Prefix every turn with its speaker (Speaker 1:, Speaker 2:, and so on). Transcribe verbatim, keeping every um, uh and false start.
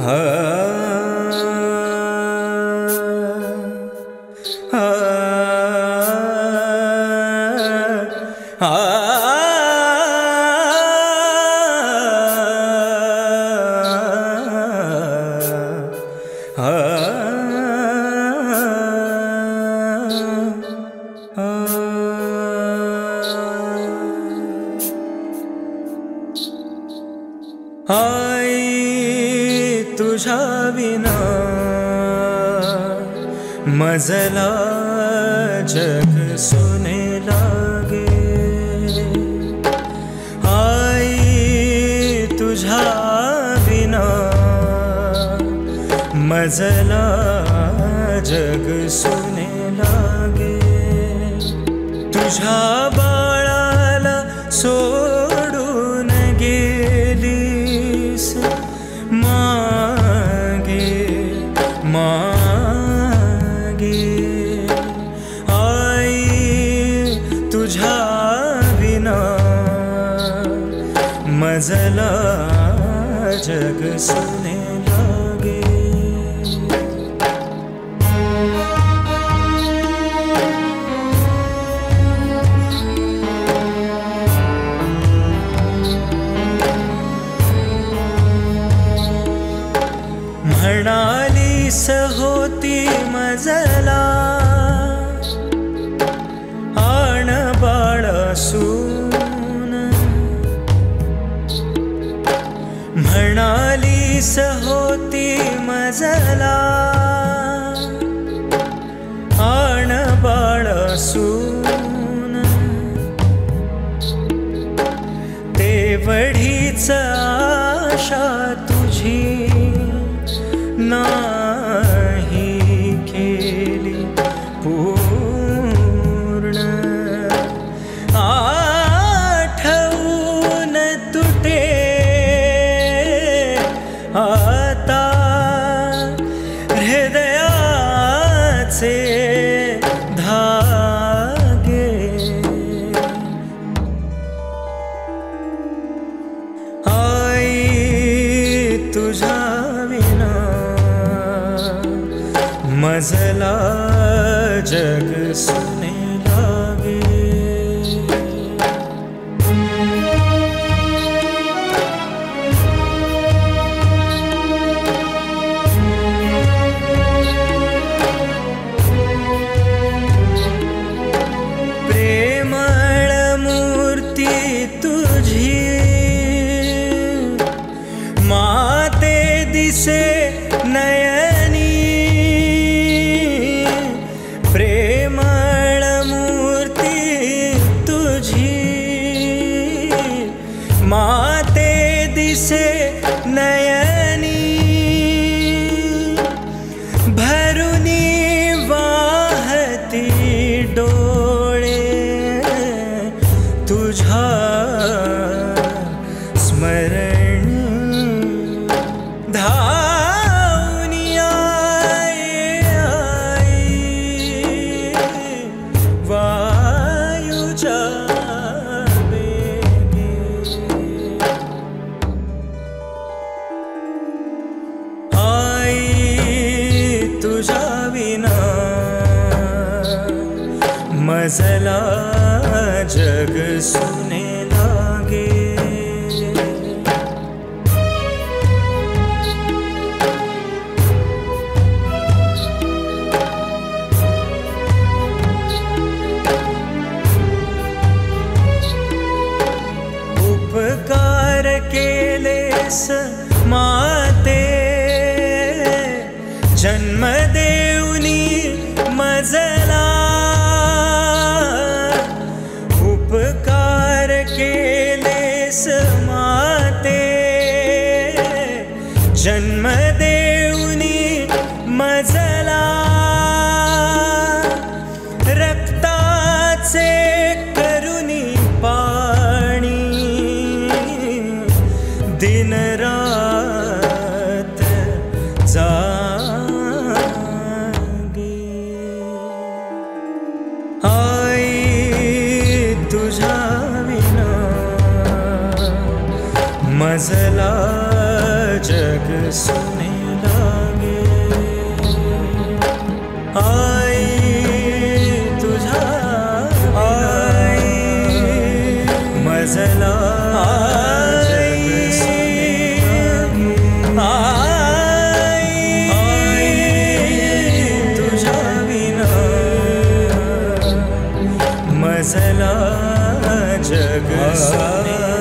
Speaker 1: आई तुझ्या विना मजला जग सुने लागे। आई तुझ्या विना मजला जग सुने लागे। तुझ्या बाळाला सोडून गेलीस मागे मागे। आई तुझ्या विना मजला जग सुने लागे। म्हणालीस होती मजला आण बाळ सून। म्हणालीस होती मजला आण बाळ सून। तेवढीच आशा तुझी नाही केली पूर्ण। आठवून तुटे आता हृदयाचे धागे। आई तुझ्या विना मजला जग सुने लागे। प्रेमळ मूर्ती तुझी माते दिसे नयनी। प्रेमळ मूर्ती तुझी माते दिसे नयनी। भरुनी वाहती डोळे तुझ्या स्मरणी। धावनी वायुच्या वेगे। आई तुझ्या विना मजला जग सुने लागे। उपकार केलेस माते जन्म देऊनी मजला। उपकार केलेस माते जन्म देऊनी मजला। रक्ताचे करुनी पाणी दिन रात जागे। आई तुझ्या विना मजला जग सुने सोने